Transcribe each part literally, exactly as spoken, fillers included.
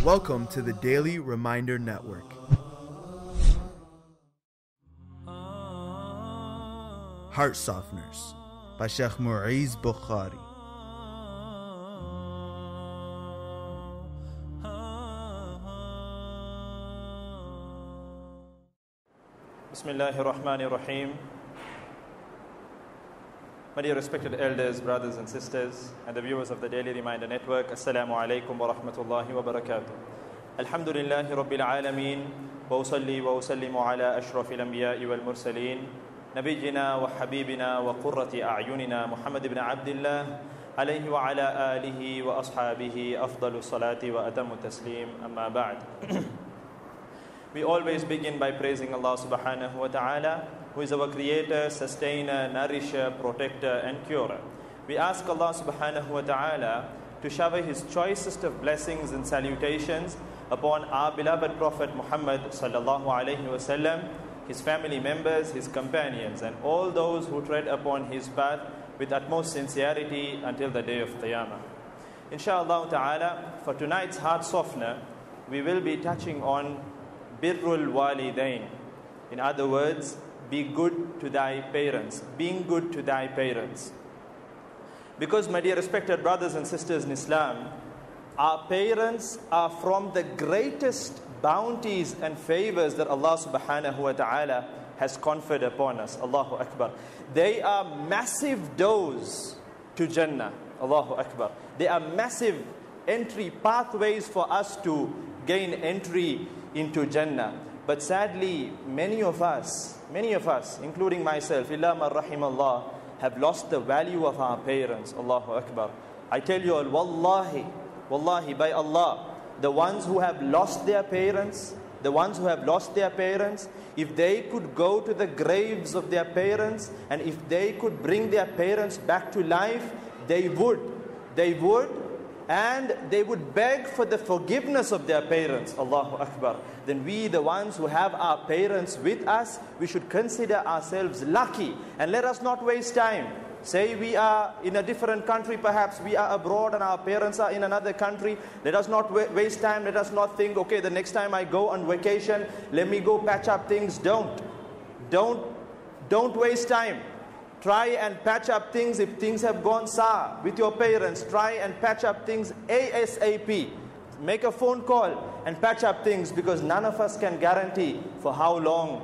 Welcome to the Daily Reminder Network. Heart Softeners by Sheikh Mu'izz Bukhari. Bismillahir Rahmanir Rahim. My dear respected elders, brothers and sisters, and the viewers of the Daily Reminder Network, Assalamu alaikum wa rahmatullahi wa barakatuh. Alhamdulillahi Rabbil Alameen, wa usalli wa usallimu ala ashrafil anbiya'i wal mursaleen, nabiyyina wa habibina wa qurrati a'yunina Muhammad ibn Abdullah, alayhi wa ala alihi wa ashabihi afdalu salati wa atamu taslim, amma ba'd. We always begin by praising Allah subhanahu wa ta'ala, who is our creator, sustainer, nourisher, protector and curer. We ask Allah subhanahu wa ta'ala to shower his choicest of blessings and salutations upon our beloved Prophet Muhammad sallallahu alayhi wa sallam, his family members, his companions and all those who tread upon his path with utmost sincerity until the day of Qiyamah. Inshallah ta'ala, for tonight's heart softener, we will be touching on Birrul Walidain. In other words, be good to thy parents, being good to thy parents. Because, my dear respected brothers and sisters in Islam, our parents are from the greatest bounties and favors that Allah subhanahu wa ta'ala has conferred upon us. Allahu Akbar. They are massive doors to Jannah. Allahu Akbar. They are massive entry pathways for us to gain entry into Jannah. But sadly, many of us, many of us, including myself, illa man rahimallah, have lost the value of our parents. Allahu Akbar. I tell you all, wallahi, wallahi, by Allah, the ones who have lost their parents, the ones who have lost their parents, if they could go to the graves of their parents and if they could bring their parents back to life, they would. They would. And they would beg for the forgiveness of their parents. Allahu Akbar. Then we, the ones who have our parents with us, we should consider ourselves lucky. And let us not waste time. Say we are in a different country, perhaps we are abroad and our parents are in another country. Let us not wa waste time. Let us not think, okay, the next time I go on vacation, let me go patch up things. Don't. Don't, don't waste time. Try and patch up things if things have gone sour with your parents. Try and patch up things ASAP. Make a phone call and patch up things, because none of us can guarantee for how long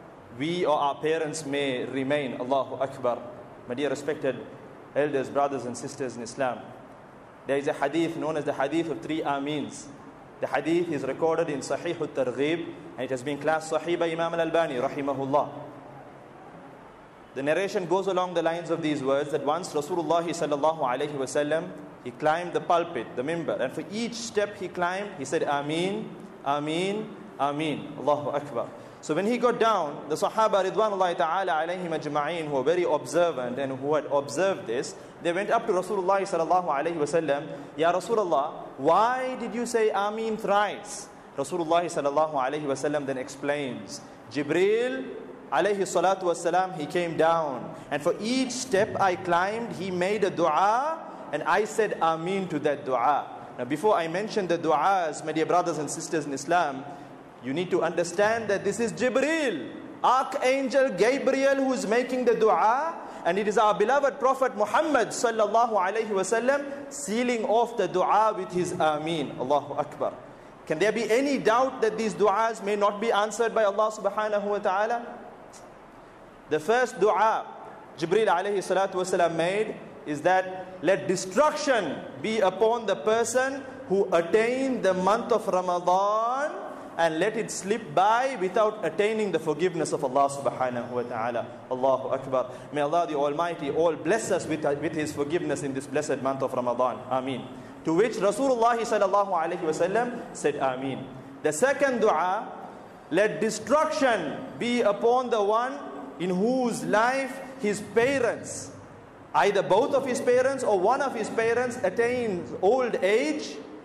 we or our parents may remain. Allahu Akbar. My dear respected elders, brothers and sisters in Islam, there is a hadith known as the hadith of three Ameens. The hadith is recorded in Sahih al-Targhib and it has been classed Sahih by Imam al-Albani rahimahullah. The narration goes along the lines of these words, that once Rasulullah sallallahu alayhi wa sallam, he climbed the pulpit, the mimbar, and for each step he climbed, he said, Ameen, Ameen, Ameen, Allahu Akbar. So when he got down, the Sahaba Ridwanullahi ta'ala alayhim ajma'een, who were very observant and who had observed this, they went up to Rasulullah sallallahu alayhi wa sallam, Ya Rasulullah, why did you say Ameen thrice? Rasulullah sallallahu alayhi wa sallam then explains, Jibreel alayhi salatu wassalam, he came down, and for each step I climbed, he made a dua, and I said Ameen to that dua. Now before I mention the duas, my dear brothers and sisters in Islam, you need to understand that this is Jibreel, Archangel Gabriel, who is making the dua, and it is our beloved Prophet Muhammad sallallahu alayhi wa sallam sealing off the dua with his Ameen. Allahu Akbar. Can there be any doubt that these duas may not be answered by Allah subhanahu wa ta'ala? The first dua Jibreel alayhi salatu wasalam made is that let destruction be upon the person who attained the month of Ramadan and let it slip by without attaining the forgiveness of Allah subhanahu wa ta'ala. Allahu Akbar. May Allah the Almighty all bless us with, with His forgiveness in this blessed month of Ramadan. Ameen. To which Rasulullah sallallahu alayhi wa sallam said Ameen. The second dua, let destruction be upon the one in whose life his parents, either both of his parents or one of his parents, attains old age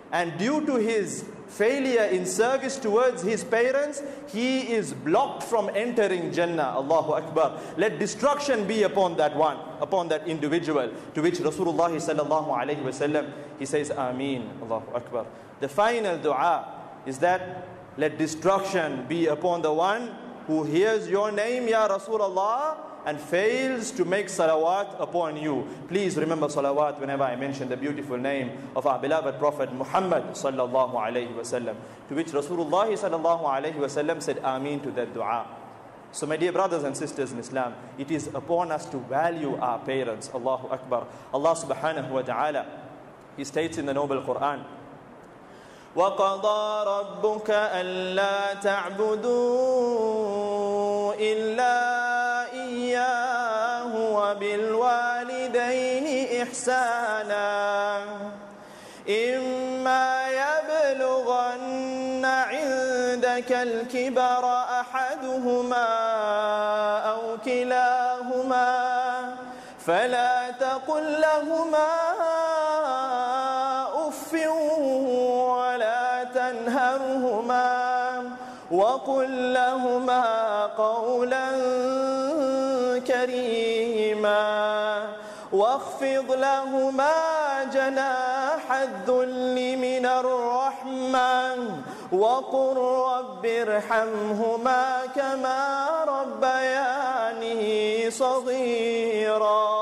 and due to his failure in service towards his parents, he is blocked from entering Jannah. Allahu Akbar. Let destruction be upon that one, upon that individual. To which Rasulullah sallallahu alayhi wa sallam, he says, Ameen. Allahu Akbar. The final dua is that, let destruction be upon the one who hears your name, Ya Rasulullah, and fails to make salawat upon you. Please remember salawat whenever I mention the beautiful name of our beloved Prophet Muhammad sallallahu alayhi wa sallam. To which Rasulullah sallallahu alayhi wa sallam said Ameen to that dua. So my dear brothers and sisters in Islam, it is upon us to value our parents. Allahu Akbar. Allah subhanahu wa ta'ala, He states in the noble Quran, وَقَضَى رَبُّكَ أَلَّا تَعْبُدُوا إِلَّا إِيَّاهُ وَبِالْوَالِدَيْنِ إِحْسَانًا إِمَّا يَبْلُغَنَّ عِندَكَ الْكِبَرَ أَحَدُهُمَا أَوْ كِلَاهُمَا فَلَا تَقُل لَّهُمَا أُفٍّ وَلَا تَنْهَرْهُمَا وَقُل لَّهُمَا قَوْلًا كريما واخفض لهما جناح الذل من الرحمة وقل رب ارحمهما كما ربياني صغيرا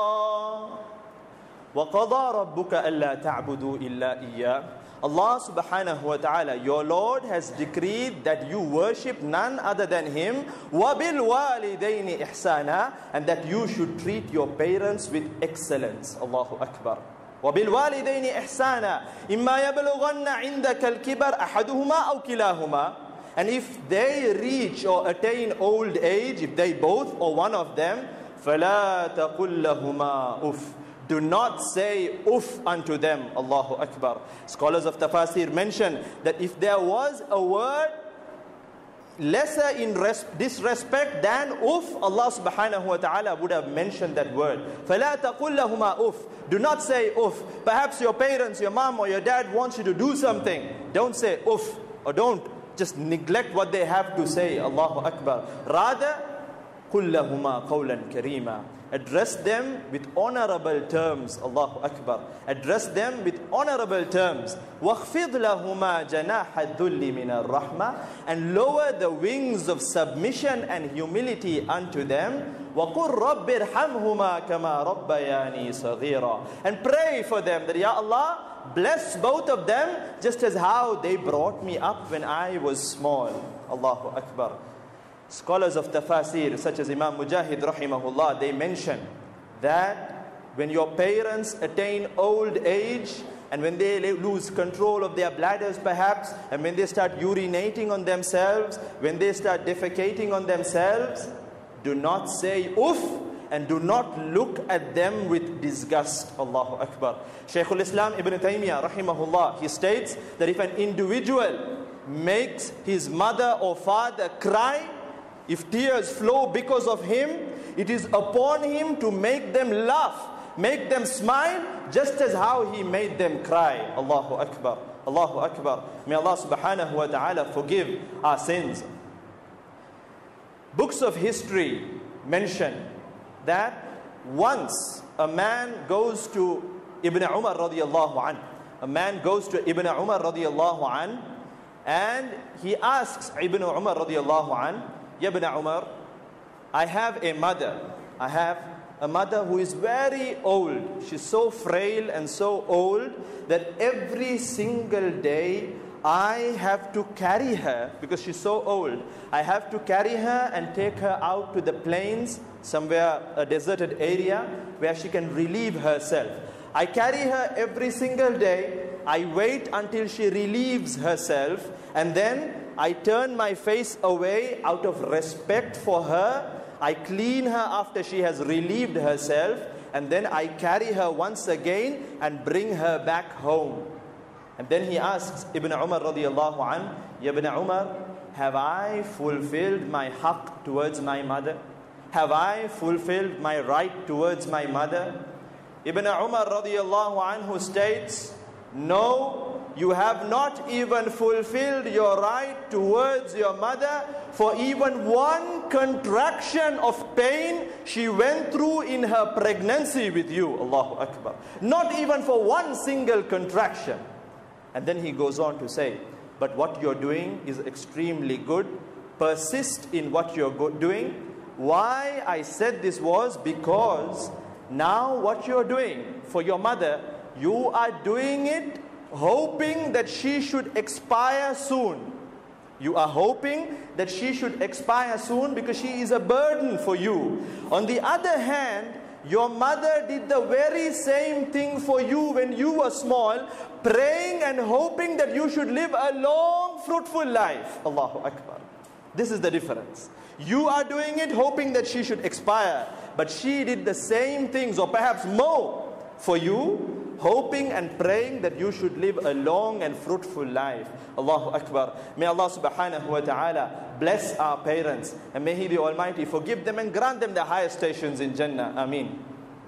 وقضى ربك ألا تعبدوا إلا إياه. Allah subhanahu wa ta'ala, your Lord, has decreed that you worship none other than Him, وَبِالْوَالِدَيْنِ إِحْسَانًا, and that you should treat your parents with excellence. Allahu Akbar. وَبِالْوَالِدَيْنِ إِحْسَانًا إِمَّا يَبْلُغَنَّ عِنْدَكَ الْكِبَرَ أَحَدُهُمَا أَوْ كِلَاهُمَا. And if they reach or attain old age, if they both or one of them, فَلَا تَقُلْ لَهُمَا أُفٍّ. Do not say uff unto them. Allahu Akbar. Scholars of tafsir mention that if there was a word lesser in disrespect than uff, Allah subhanahu wa ta'ala would have mentioned that word. فَلَا تَقُلْ لَهُمَا uff. Do not say uff. Perhaps your parents, your mom or your dad wants you to do something. Don't say uff, or don't just neglect what they have to say. Allahu Akbar. Rather, قُلْ لَهُمَا قَوْلًا كَرِيمًا. Address them with honorable terms. Allahu Akbar. Address them with honorable terms. وَخْفِضْ لَهُمَا جَنَاحَ الذُّلِّ مِنَ الرَّحْمَةِ. And lower the wings of submission and humility unto them. وَقُلْ رَبِّ ارْحَمْهُمَا كَمَا رَبَّيَانِي صَغِيرًا. And pray for them that, Ya Allah, bless both of them just as how they brought me up when I was small. Allahu Akbar. Scholars of tafsir such as Imam Mujahid rahimahullah, they mention that when your parents attain old age and when they lose control of their bladders perhaps, and when they start urinating on themselves, when they start defecating on themselves, do not say uff and do not look at them with disgust. Allahu Akbar. Shaykhul Islam Ibn Taymiyyah rahimahullah, he states that if an individual makes his mother or father cry, if tears flow because of him, it is upon him to make them laugh, make them smile, just as how he made them cry. Allahu Akbar. Allahu Akbar. May Allah subhanahu wa ta'ala forgive our sins. Books of history mention that once a man goes to Ibn Umar radiyallahu an, a man goes to Ibn Umar radiyallahu an, and he asks Ibn Umar radiyallahu an, Ya Ibn Umar, I have a mother. I have a mother who is very old. She's so frail and so old that every single day I have to carry her, because she's so old. I have to carry her and take her out to the plains, somewhere a deserted area where she can relieve herself. I carry her every single day. I wait until she relieves herself, and then I turn my face away out of respect for her. I clean her after she has relieved herself, and then I carry her once again and bring her back home. And then he asks Ibn Umar radiyallahu an, Ya Ibn Umar, have I fulfilled my haqq towards my mother? Have I fulfilled my right towards my mother? Ibn Umar radiyallahu anhu states, no, you have not even fulfilled your right towards your mother for even one contraction of pain she went through in her pregnancy with you. Allahu Akbar. Not even for one single contraction. And then he goes on to say, but what you're doing is extremely good. Persist in what you're doing. Why I said this was because now what you're doing for your mother, you are doing it hoping that she should expire soon. You are hoping that she should expire soon because she is a burden for you. On the other hand, your mother did the very same thing for you when you were small, praying and hoping that you should live a long, fruitful life. Allahu Akbar. This is the difference. You are doing it hoping that she should expire, but she did the same things, or perhaps more, for you, hoping and praying that you should live a long and fruitful life. Allahu Akbar. May Allah subhanahu wa ta'ala bless our parents, and may He the Almighty forgive them and grant them the highest stations in Jannah. Ameen.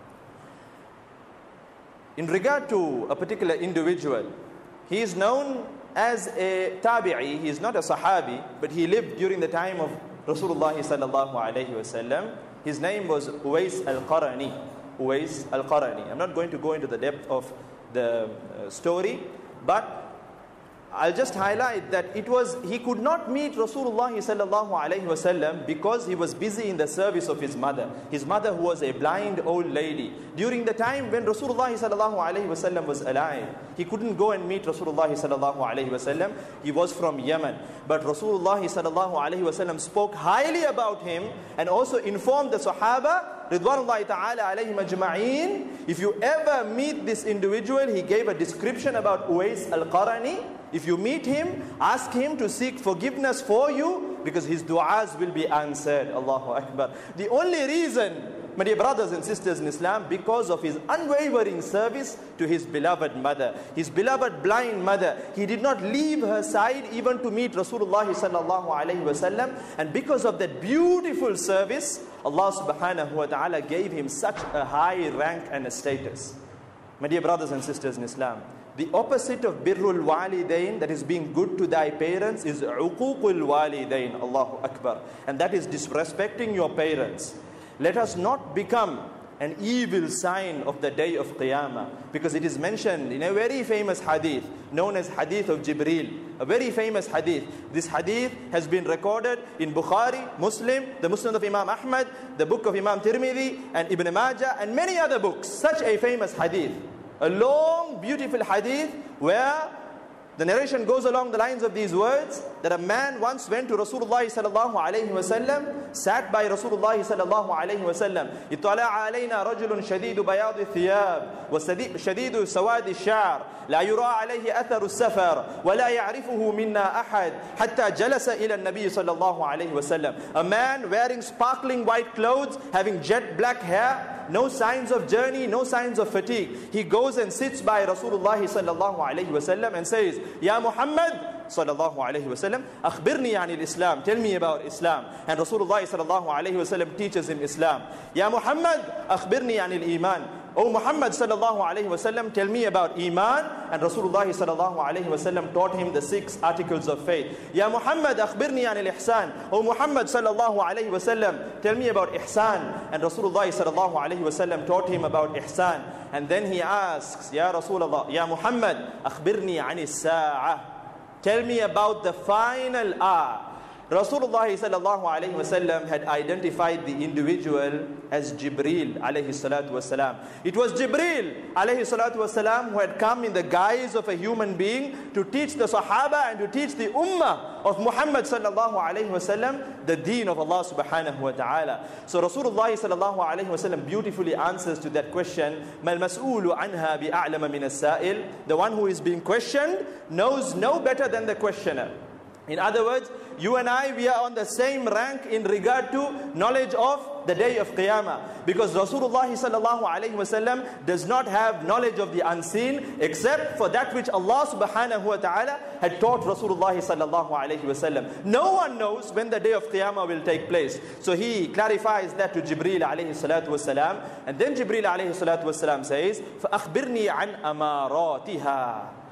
In regard to a particular individual, he is known as a tabi'i. He is not a sahabi, but he lived during the time of Rasulullah sallallahu alayhi wa sallam. His name was Uwais al-Qarani. Uwais al-Qarani. I'm not going to go into the depth of the uh, story, but I'll just highlight that it was, he could not meet Rasulullah sallallahu alayhi wa sallam because he was busy in the service of his mother. His mother, who was a blind old lady. During the time when Rasulullah sallallahu alayhi wa sallam was alive, he couldn't go and meet Rasulullah sallallahu alayhi wa sallam. He was from Yemen. But Rasulullah sallallahu alayhi wa sallam spoke highly about him and also informed the Sahaba, Ridwanullahi ta'ala alayhim ajma'een, if you ever meet this individual, he gave a description about Uwais al-Qarani. If you meet him, ask him to seek forgiveness for you, because his du'as will be answered. Allahu Akbar. The only reason, my dear brothers and sisters in Islam, because of his unwavering service to his beloved mother, his beloved blind mother. He did not leave her side even to meet Rasulullah sallallahu alayhi wa sallam. And because of that beautiful service, Allah subhanahu wa ta'ala gave him such a high rank and a status. My dear brothers and sisters in Islam, the opposite of birrul walidain, that is being good to thy parents, is uququl walidain. Allahu Akbar. And that is disrespecting your parents. Let us not become an evil sign of the day of Qiyamah, because it is mentioned in a very famous hadith known as Hadith of Jibreel, a very famous hadith. This hadith has been recorded in Bukhari, Muslim, the Muslim of Imam Ahmad, the book of Imam Tirmidhi and Ibn Majah, and many other books. Such a famous hadith, a long, beautiful hadith where the narration goes along the lines of these words, that a man once went to Rasulullah sallallahu alayhi wa sallam, sat by Rasulullah sallallahu alayhi wa sallam. اطلع علينا رجل شديد بياض الثياب وشديد سواد الشعر لا يرى عليه أثر السفر ولا يعرفه منا أحد حتى جلس إلى النبي صلى الله عليه وسلم. A man wearing sparkling white clothes, having jet black hair, no signs of journey, no signs of fatigue. He goes and sits by Rasulullah sallallahu alayhi wa sallam and says, Ya Muhammad sallallahu alayhi wa sallam, akhbirni anil Islam, tell me about Islam. And Rasulullah sallallahu alayhi wa sallam teaches him Islam. Ya Muhammad, akhbirni anil Iman. O Muhammad sallallahu alayhi wa sallam, tell me about Iman. And Rasulullah sallallahu alayhi wa sallam taught him the six articles of faith. Ya Muhammad, akhbirni anil Ihsan. O Muhammad sallallahu alayhi wa sallam, tell me about Ihsan. And Rasulullah sallallahu alayhi wa sallam taught him about Ihsan. And then he asks, Ya Rasulullah, Ya Muhammad, akhbirni anis sa'ah. Tell me about the final hour. Rasulullah sallallahu alayhi wa sallam had identified the individual as Jibreel alayhi salatu wasalam. It was Jibreel alayhi salatu wasalam who had come in the guise of a human being to teach the Sahaba and to teach the Ummah of Muhammad sallallahu alayhi wa sallam the deen of Allah subhanahu wa ta'ala. So Rasulullah sallallahu alayhi wa sallam beautifully answers to that question, Mal mas'ulu anha bi'a'lama min as-sa'il. The one who is being questioned knows no better than the questioner. In other words, you and I, we are on the same rank in regard to knowledge of the day of Qiyamah. Because Rasulullah sallallahu alayhi wa sallam does not have knowledge of the unseen except for that which Allah subhanahu wa ta'ala had taught Rasulullah sallallahu alayhi wa sallam. No one knows when the day of Qiyamah will take place. So he clarifies that to Jibreel alayhi salatu wa salam. And then Jibreel alayhi salatu wa salam says, فَأَخْبِرْنِي عَنْ أَمَارَاتِهَا.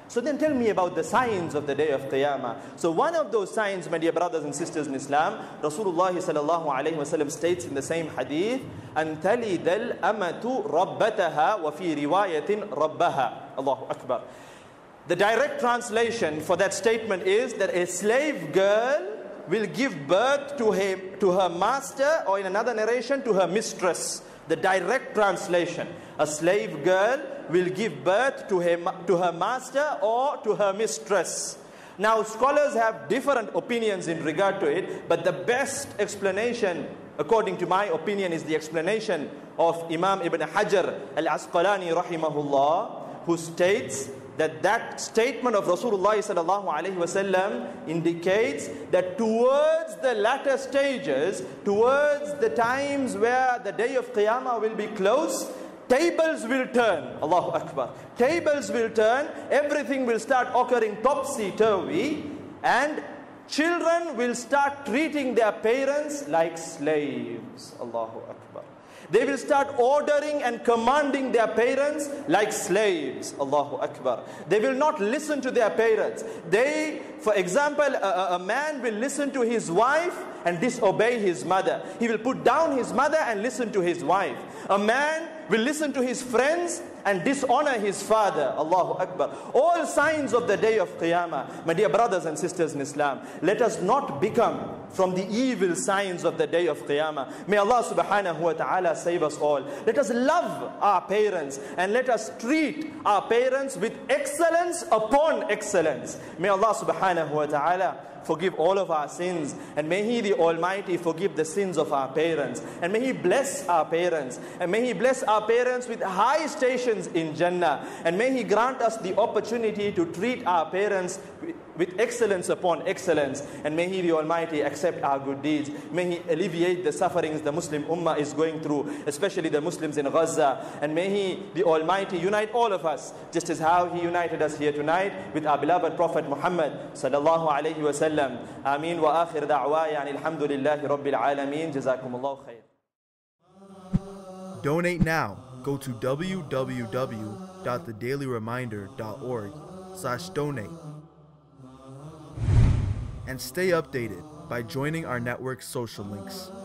So then tell me about the signs of the day of Qiyamah. So one of those signs, my dear brothers and sisters in Islam, Rasulullah sallallahu alayhi wa sallam states in the same hadith, أَن تَلِدَ الْأَمَةُ رَبَّتَهَا وَفِي رِوَايَةٍ رَبَّهَا. Allahu Akbar. The direct translation for that statement is that a slave girl will give birth to him, to her master, or in another narration, to her mistress. The direct translation. A slave girl will give birth to, him, to her master or to her mistress. Now, scholars have different opinions in regard to it, but the best explanation, according to my opinion, is the explanation of Imam Ibn Hajar al-Asqalani rahimahullah, who states that that statement of Rasulullah sallallahu alaihi wasallam indicates that towards the latter stages, towards the times where the day of Qiyamah will be close, tables will turn. Allahu Akbar. Tables will turn, everything will start occurring topsy-turvy, and children will start treating their parents like slaves. Allahu Akbar. They will start ordering and commanding their parents like slaves. Allahu Akbar. They will not listen to their parents. They, for example, a, a man will listen to his wife and disobey his mother. He will put down his mother and listen to his wife. A man will listen to his friends and dishonor his father. Allahu Akbar. All signs of the day of Qiyamah. My dear brothers and sisters in Islam, let us not become from the evil signs of the day of Qiyamah. May Allah subhanahu wa ta'ala save us all. Let us love our parents and let us treat our parents with excellence upon excellence. May Allah subhanahu wa ta'ala forgive all of our sins, and may He the Almighty forgive the sins of our parents, and may He bless our parents, and may He bless our parents with high stations in Jannah, and may He grant us the opportunity to treat our parents with excellence upon excellence, and may He the Almighty accept our good deeds. May He alleviate the sufferings the Muslim Ummah is going through, especially the Muslims in Gaza, and may He the Almighty unite all of us, just as how He united us here tonight with our beloved Prophet Muhammad sallallahu alayhi wa sallam. Ameen wa akhir da'waya and alhamdulillahi rabbil alameen. Jazakumullahu khair. Donate now. Go to w w w dot the daily reminder dot org slash donate and stay updated by joining our network's social links.